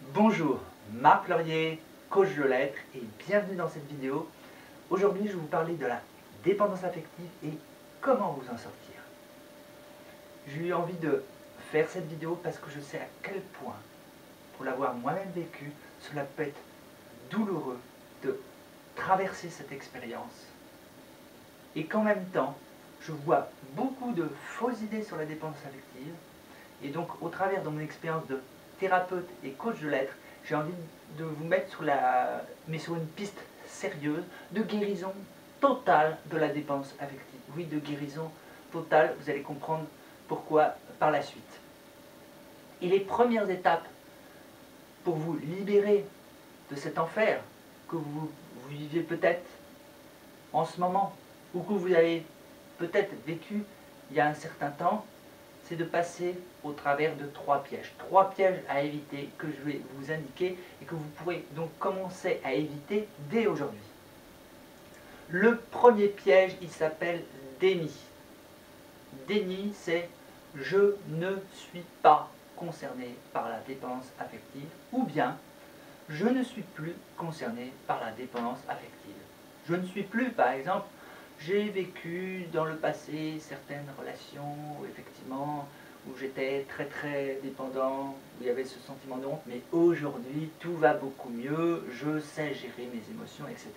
Bonjour, Marc Laurier, coach de lettres et bienvenue dans cette vidéo. Aujourd'hui, je vais vous parler de la dépendance affective et comment vous en sortir. J'ai eu envie de faire cette vidéo parce que je sais à quel point, pour l'avoir moi-même vécu, cela peut être douloureux de traverser cette expérience. Et qu'en même temps, je vois beaucoup de fausses idées sur la dépendance affective. Et donc, au travers de mon expérience de thérapeute et coach de lettres, j'ai envie de vous mettre sur une piste sérieuse de guérison totale de la dépendance affective. Oui, de guérison totale, vous allez comprendre pourquoi par la suite. Et les premières étapes pour vous libérer de cet enfer que vous vivez peut-être en ce moment, ou que vous avez peut-être vécu il y a un certain temps, c'est de passer au travers de 3 pièges. 3 pièges à éviter que je vais vous indiquer et que vous pourrez donc commencer à éviter dès aujourd'hui. Le premier piège, il s'appelle déni. Déni, c'est « je ne suis pas concerné par la dépendance affective » ou bien « je ne suis plus concerné par la dépendance affective ». Je ne suis plus, par exemple, j'ai vécu dans le passé certaines relations où effectivement, où j'étais très dépendant, où il y avait ce sentiment de honte, mais aujourd'hui tout va beaucoup mieux, je sais gérer mes émotions, etc.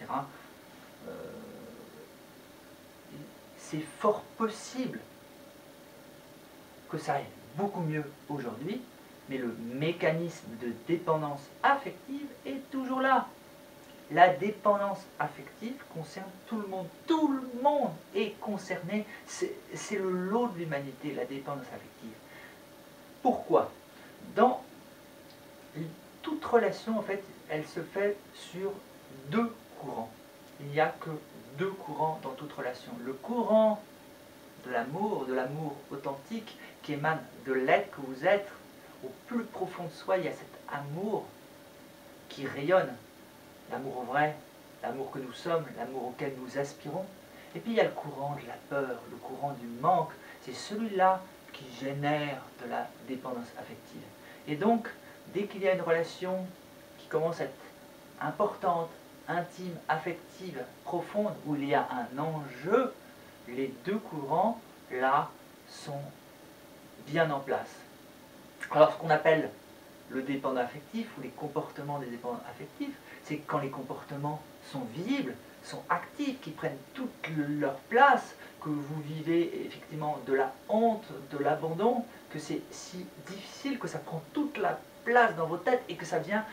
C'est fort possible que ça aille beaucoup mieux aujourd'hui, mais le mécanisme de dépendance affective est toujours là. La dépendance affective concerne tout le monde. Tout le monde est concerné. C'est le lot de l'humanité, la dépendance affective. Pourquoi? Dans toute relation, en fait, elle se fait sur 2 courants. Il n'y a que 2 courants dans toute relation. Le courant de l'amour authentique qui émane de l'être que vous êtes. Au plus profond de soi, il y a cet amour qui rayonne. L'amour vrai, l'amour que nous sommes, l'amour auquel nous aspirons. Et puis il y a le courant de la peur, le courant du manque. C'est celui-là qui génère de la dépendance affective. Et donc, dès qu'il y a une relation qui commence à être importante, intime, affective, profonde, où il y a un enjeu, les 2 courants, là, sont bien en place. Alors, ce qu'on appelle le dépendant affectif ou les comportements des dépendants affectifs, c'est quand les comportements sont visibles, sont actifs, qui prennent toute leur place, que vous vivez effectivement de la honte, de l'abandon, que c'est si difficile, que ça prend toute la place dans vos têtes et que ça devient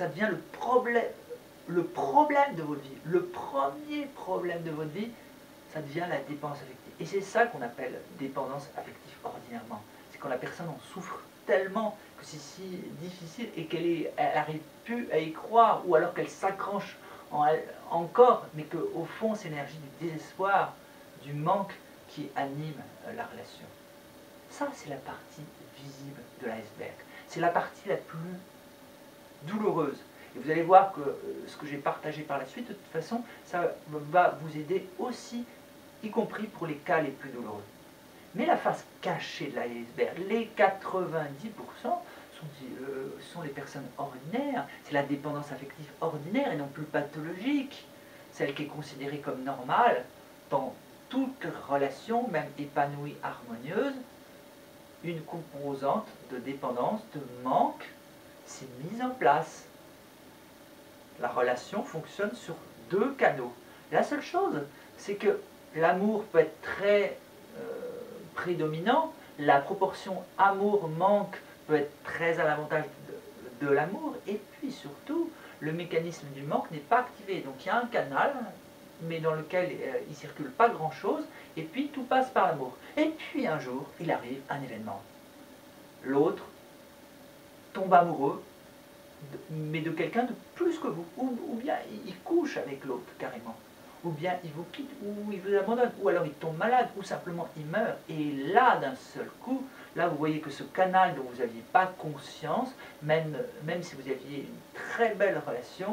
le problème de votre vie. Le premier problème de votre vie, ça devient la dépendance affective. Et c'est ça qu'on appelle dépendance affective ordinairement. C'est quand la personne en souffre tellement que c'est si difficile et qu'elle n'arrive plus à y croire, ou alors qu'elle s'accroche encore, mais qu'au fond c'est l'énergie du désespoir, du manque qui anime la relation. Ça, c'est la partie visible de l'iceberg. C'est la partie la plus douloureuse. Et vous allez voir que ce que j'ai partagé par la suite, de toute façon, ça va vous aider aussi, y compris pour les cas les plus douloureux. Mais la face cachée de l'iceberg, les 90%, sont les personnes ordinaires. C'est la dépendance affective ordinaire et non plus pathologique. Celle qui est considérée comme normale dans toute relation, même épanouie, harmonieuse. Une composante de dépendance, de manque, s'est mise en place. La relation fonctionne sur 2 canaux. La seule chose, c'est que l'amour peut être très prédominant, la proportion amour-manque peut être très à l'avantage de l'amour, et puis surtout, le mécanisme du manque n'est pas activé. Donc il y a un canal, mais dans lequel il ne circule pas grand-chose, et puis tout passe par l'amour. Et puis un jour, il arrive un événement. L'autre tombe amoureux, mais de quelqu'un de plus que vous, ou bien il couche avec l'autre carrément, ou bien il vous quitte, ou il vous abandonne, ou alors il tombe malade, ou simplement il meurt. Et là, d'un seul coup, là vous voyez que ce canal dont vous n'aviez pas conscience, même si vous aviez une très belle relation,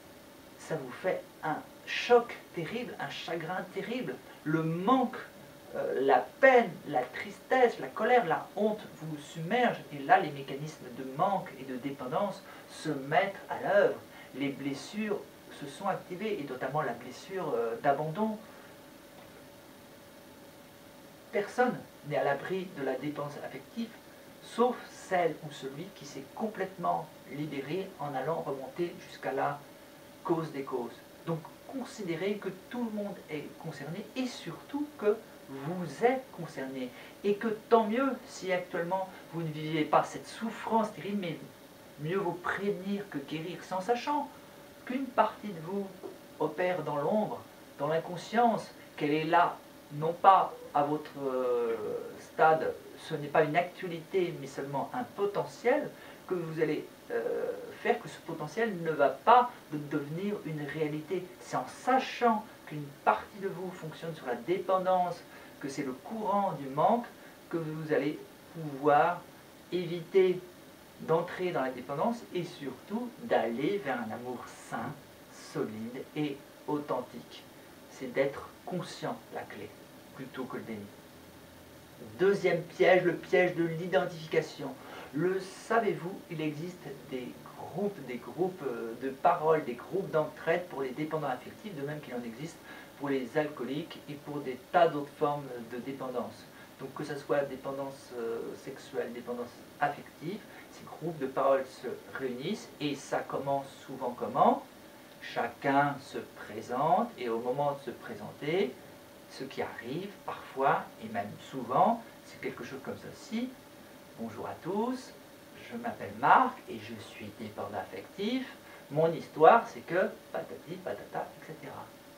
ça vous fait un choc terrible, un chagrin terrible. Le manque la peine, la tristesse, la colère, la honte vous submergent, et là les mécanismes de manque et de dépendance se mettent à l'œuvre. Les blessures se sont activées, et notamment la blessure d'abandon. Personne n'est à l'abri de la dépendance affective, sauf celle ou celui qui s'est complètement libéré en allant remonter jusqu'à la cause des causes. Donc considérez que tout le monde est concerné, et surtout que vous êtes concerné, et que tant mieux si actuellement vous ne vivez pas cette souffrance terrible, mais mieux vaut prévenir que guérir, sans sachant qu'une partie de vous opère dans l'ombre, dans l'inconscience, qu'elle est là, non pas à votre stade, ce n'est pas une actualité, mais seulement un potentiel, que vous allez faire que ce potentiel ne va pas devenir une réalité. C'est en sachant qu'une partie de vous fonctionne sur la dépendance, que c'est le courant du manque, que vous allez pouvoir éviter d'entrer dans la dépendance, et surtout d'aller vers un amour sain, solide et authentique. C'est d'être conscient la clé, plutôt que le déni. Deuxième piège, le piège de l'identification. Le savez-vous, il existe des groupes de parole, des groupes d'entraide pour les dépendants affectifs, de même qu'il en existe pour les alcooliques et pour des tas d'autres formes de dépendance. Donc que ce soit dépendance sexuelle, dépendance affective, ces groupes de parole se réunissent, et ça commence souvent comment? Chacun se présente, et au moment de se présenter, ce qui arrive parfois, et même souvent, c'est quelque chose comme ceci. Bonjour à tous, je m'appelle Marc et je suis dépendant affectif. Mon histoire, c'est que patati, patata, etc.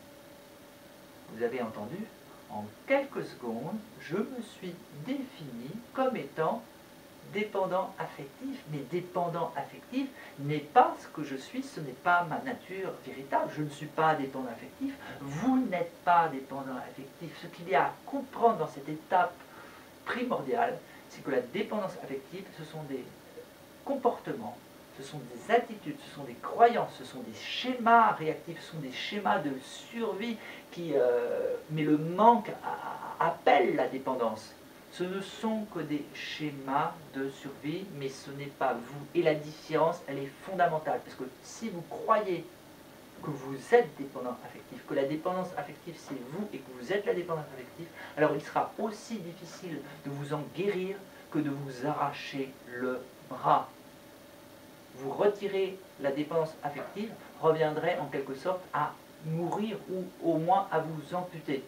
Vous avez entendu? En quelques secondes, je me suis défini comme étant dépendant affectif, mais dépendant affectif n'est pas ce que je suis, ce n'est pas ma nature véritable. Je ne suis pas dépendant affectif, vous n'êtes pas dépendant affectif. Ce qu'il y a à comprendre dans cette étape primordiale, c'est que la dépendance affective, ce sont des comportements, ce sont des attitudes, ce sont des croyances, ce sont des schémas réactifs, ce sont des schémas de survie mais le manque appelle la dépendance. Ce ne sont que des schémas de survie, mais ce n'est pas vous. Et la différence, elle est fondamentale, parce que si vous croyez que vous êtes dépendant affectif, que la dépendance affective c'est vous et que vous êtes la dépendance affective, alors il sera aussi difficile de vous en guérir que de vous arracher le bras. Vous retirez la dépendance affective, reviendrait en quelque sorte à mourir, ou au moins à vous amputer.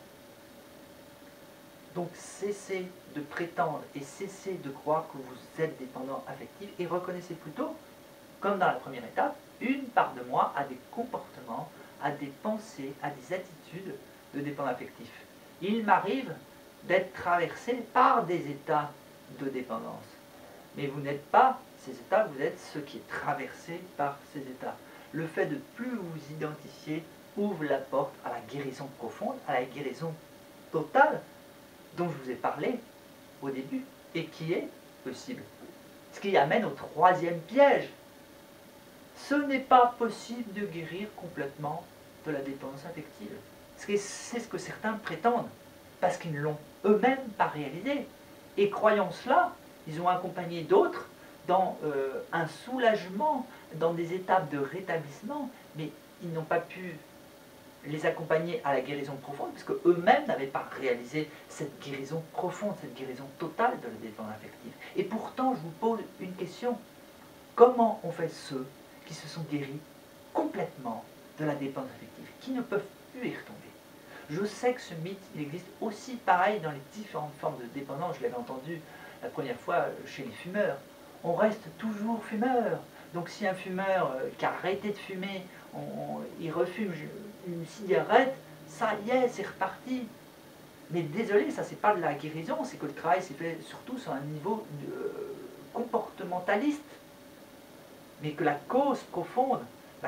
Donc cessez de prétendre et cessez de croire que vous êtes dépendant affectif, et reconnaissez plutôt, comme dans la première étape, une part de moi a des comportements, a des pensées, a des attitudes de dépendant affectif. Il m'arrive d'être traversé par des états de dépendance. Mais vous n'êtes pas ces états, vous êtes ce qui est traversé par ces états. Le fait de plus vous identifier ouvre la porte à la guérison profonde, à la guérison totale dont je vous ai parlé au début, et qui est possible. Ce qui amène au troisième piège. Ce n'est pas possible de guérir complètement de la dépendance affective. C'est ce que certains prétendent, parce qu'ils ne l'ont eux-mêmes pas réalisé. Et croyant cela, ils ont accompagné d'autres dans un soulagement, dans des étapes de rétablissement, mais ils n'ont pas pu les accompagner à la guérison profonde, parce qu'eux-mêmes n'avaient pas réalisé cette guérison profonde, cette guérison totale de la dépendance affective. Et pourtant, je vous pose une question. Comment ont fait ceux qui se sont guéris complètement de la dépendance affective, qui ne peuvent plus y retomber? Je sais que ce mythe, il existe aussi pareil dans les différentes formes de dépendance. Je l'avais entendu la première fois chez les fumeurs. On reste toujours fumeur. Donc si un fumeur qui a arrêté de fumer, il refume une cigarette, ça y est, c'est reparti. Mais désolé, ça c'est pas de la guérison, c'est que le travail s'est fait surtout sur un niveau comportementaliste. Mais que la cause profonde,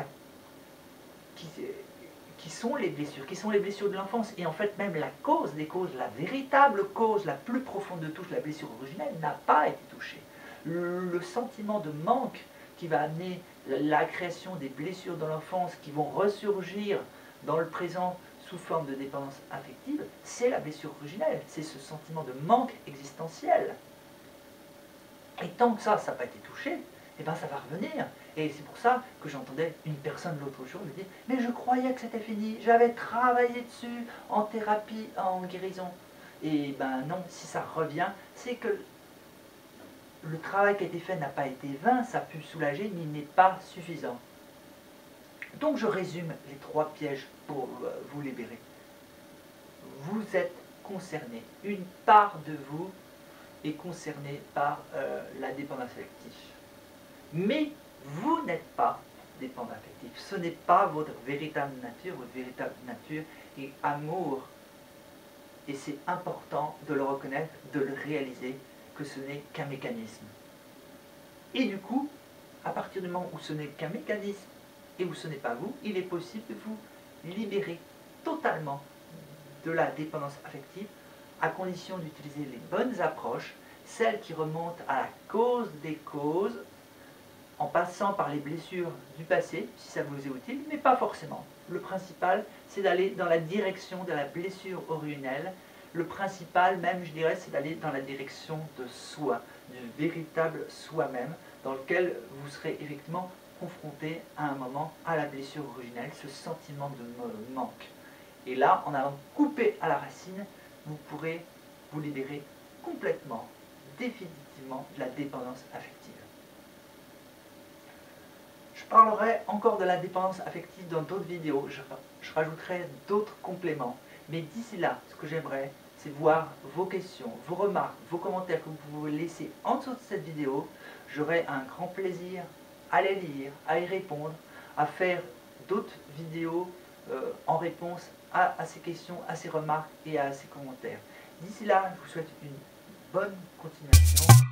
qui sont les blessures de l'enfance, et en fait même la cause des causes, la véritable cause, la plus profonde de toutes, la blessure originelle, n'a pas été touchée. Le sentiment de manque qui va amener la création des blessures dans l'enfance, qui vont ressurgir dans le présent sous forme de dépendance affective, c'est la blessure originelle, c'est ce sentiment de manque existentiel. Et tant que ça n'a pas été touché, eh ben ça va revenir. Et c'est pour ça que j'entendais une personne l'autre jour me dire « Mais je croyais que c'était fini, j'avais travaillé dessus en thérapie, en guérison. » Et ben non, si ça revient, c'est que le travail qui a été fait n'a pas été vain, ça a pu soulager, mais il n'est pas suffisant. Donc je résume les 3 pièges pour vous libérer. Vous êtes concerné, une part de vous est concernée par la dépendance affective. Mais vous n'êtes pas dépendant affectif. Ce n'est pas votre véritable nature est amour. Et c'est important de le reconnaître, de le réaliser, que ce n'est qu'un mécanisme. Et du coup, à partir du moment où ce n'est qu'un mécanisme et où ce n'est pas vous, il est possible de vous libérer totalement de la dépendance affective à condition d'utiliser les bonnes approches, celles qui remontent à la cause des causes, en passant par les blessures du passé, si ça vous est utile, mais pas forcément. Le principal, c'est d'aller dans la direction de la blessure originelle. Le principal, même, je dirais, c'est d'aller dans la direction de soi, du véritable soi-même, dans lequel vous serez effectivement confronté à un moment à la blessure originelle, ce sentiment de manque. Et là, en allant couper à la racine, vous pourrez vous libérer complètement, définitivement, de la dépendance affective. Je parlerai encore de la dépendance affective dans d'autres vidéos, je rajouterai d'autres compléments. Mais d'ici là, ce que j'aimerais, c'est voir vos questions, vos remarques, vos commentaires que vous pouvez laisser en dessous de cette vidéo. J'aurai un grand plaisir à les lire, à y répondre, à faire d'autres vidéos en réponse à ces questions, à ces remarques et à ces commentaires. D'ici là, je vous souhaite une bonne continuation.